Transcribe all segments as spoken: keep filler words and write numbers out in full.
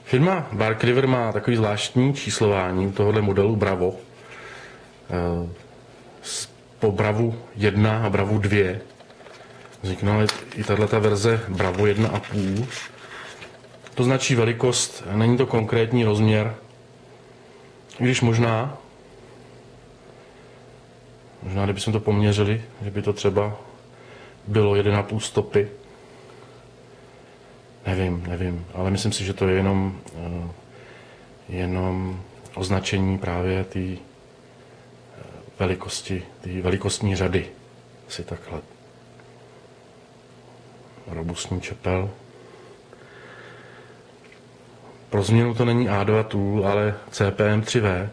Firma Bark River má takový zvláštní číslování tohoto modelu Bravo. Po Bravu jedna a Bravu dva vznikla i tato verze Bravo jedna a půl. To značí velikost, není to konkrétní rozměr, i když možná, možná kdybychom to poměřili, že by to třeba bylo jedna a půl stopy. Nevím, nevím, ale myslím si, že to je jenom, jenom označení právě té velikosti, té velikostní řady. Asi takhle. Robustní čepel. Pro změnu to není A dva Tool, ale C P M tři V.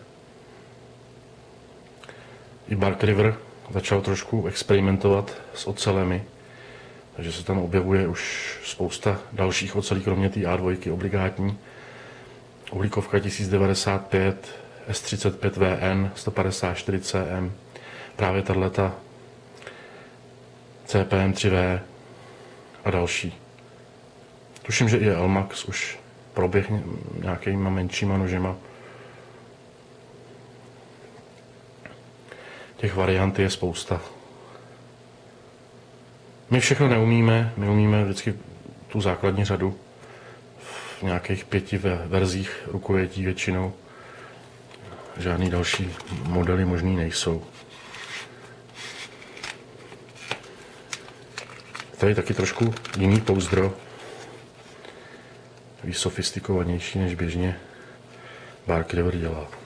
I Bark River začal trošku experimentovat s ocelemi, takže se tam objevuje už spousta dalších ocelí, kromě té A dva obligátní. Uhlíkovka tisíc devadesát pět, S třicet pět V N, sto padesát čtyři C M, právě tato C P M tři V a další. Tuším, že i Elmax už proběh nějakýma menšíma nožema. Těch variant je spousta. My všechno neumíme, my umíme vždycky tu základní řadu v nějakých pěti verzích rukojetí většinou. Žádný další modely možný nejsou. Tady taky trošku jiný pouzdro. Víc sofistikovanější, než běžně Bark River dělá.